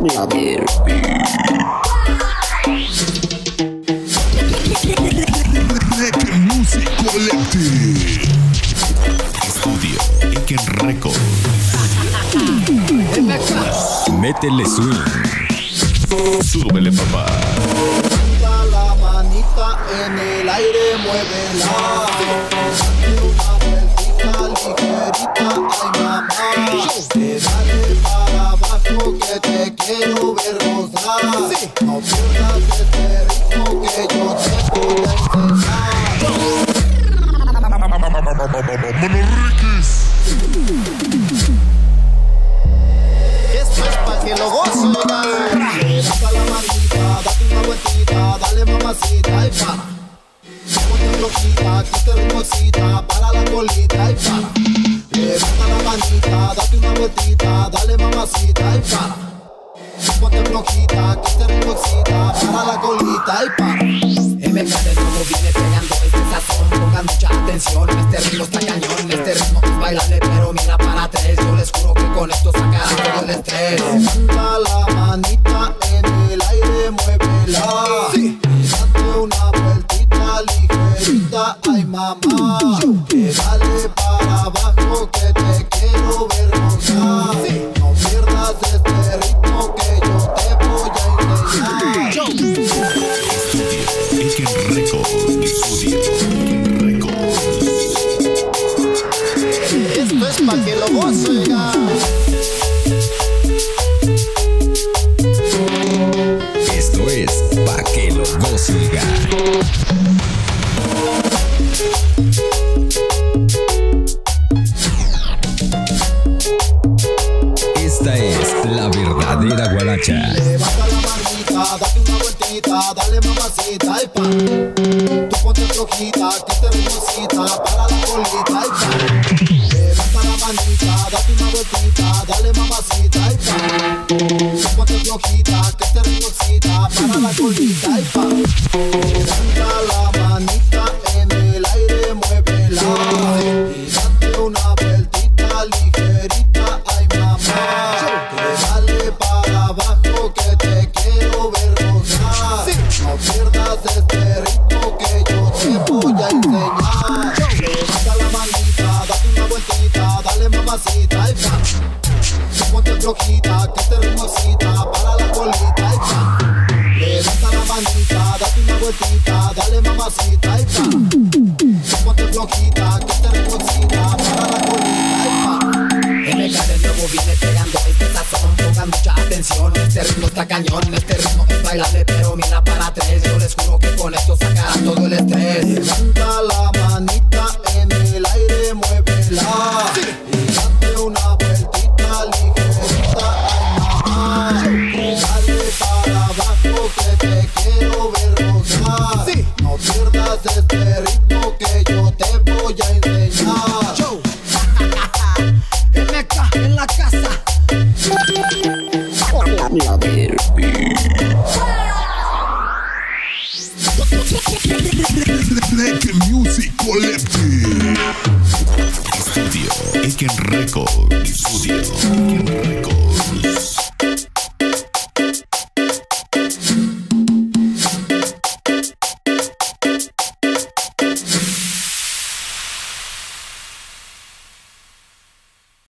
Music Collective. Estudio Eken Record. Métele swing. Súbele, papá. La manita en el aire, muévela. Una vueltita ligerita, ay mamá. Dale para abajo que te quiero ver gozar. No pierdas este ritmo que yo te voy a enseñar. Esto es pa' que lo gocen. Levanta la manita, date una vueltita, dale mamacita y para. Ponte loquita, que este ritmo excita, para la colita y para. Levanta la manita, date una vueltita, dale mamacita y para. Ponte flojita, que este ritmo excita, para la colita y para. MK de nuevo viene pegando este sazón, pongan mucha atención, este ritmo está cañón, este ritmo es bailable pero mira para tres, yo les juro que con esto sacará todo el estrés. Levanta la manita en el aire, muévela, sí. Y date una vueltita ligerita, ay mamá, que dale para abajo que te quiero ver gozar, sí. No pierdas este ritmo que yo te voy a enseñar. Eken Record. Estudio Eken Record. Esto es pa' que lo gocen. Esto es pa' que lo gocen. Esta es la verdadera guaracha. Levanta la manita, date una vueltita, dale mamacita y pa. Tú ponte flojita, que te ritmocita, para la colita y pa. Levanta la manita, date una vueltita, dale mamacita y pa. Tú ponte flojita, que te ritmocita, para la colita y pa. Levanta la manita en el aire, muévela. Y date una vueltita ligerita, ay mamá. Dale para abajo que te quiero ver gozar. No pierdas este ritmo que yo te voy a enseñar. Levanta la manita, date una vueltita, dale mamacita y pa. Ponte flojita, que este ritmo excita, para la colita y pa. Levanta la manita, date una vueltita, dale mamacita y pa. Ponte flojita, que este ritmo excita, para la colita y pa. MK de nuevo viene pegando este sazón, pongan mucha atención, este ritmo está cañón, este ritmo es bailable pero mira para tres, yo les juro que con esto sacará todo el estrés. Levanta la manita en el aire, muévela, sí. Y date una vueltita ligerita, ay mamá. Dale para abajo que te quiero ver gozar, sí. No pierdas este ritmo que yo te voy a enseñar. MK en la casa. Eken Music Collective. Estudio Eken Record. Estudio Eken